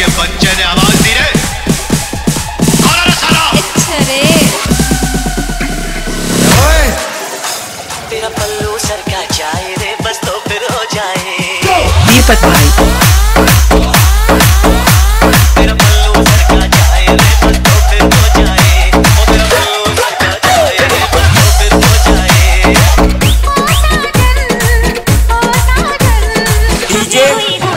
के बच्चे ने आवाज दी रे। कौन है साला? ओए तेरा पल्लू सर का जाए रे बस तो फिर हो जाए। दीपक भाई तेरा पल्लू सर का जाए रे बस तो फिर हो जाए। ओ तेरा पल्लू सर का जाए रे बस तो फिर हो जाए। DJ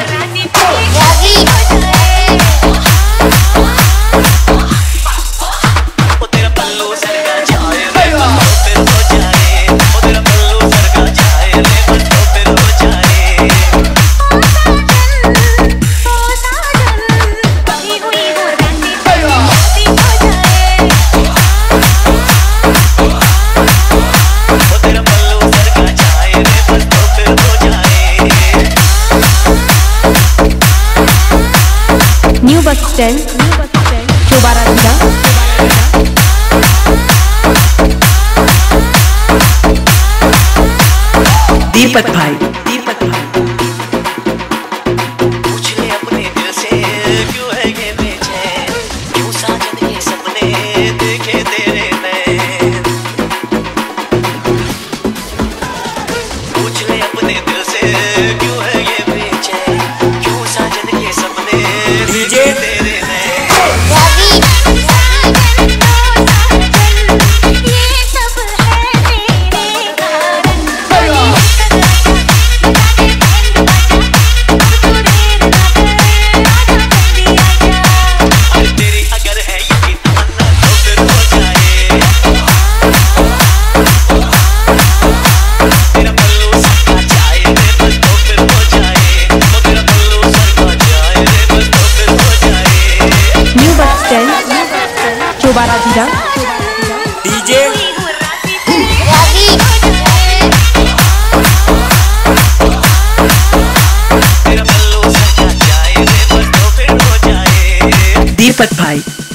new bus stand Chaubara जिला। दीपक भाई पूछ ले अपने दिल से क्यों है ये बेचैन, क्यों साजन ये सपने देखे तेरे नैन। पूछ ले अपने दिल से क्यों है ये बेचैन, क्यों साजन ये सपने डीजे तेरे नैन। चौबारा जिला। डीजे दीपक भाई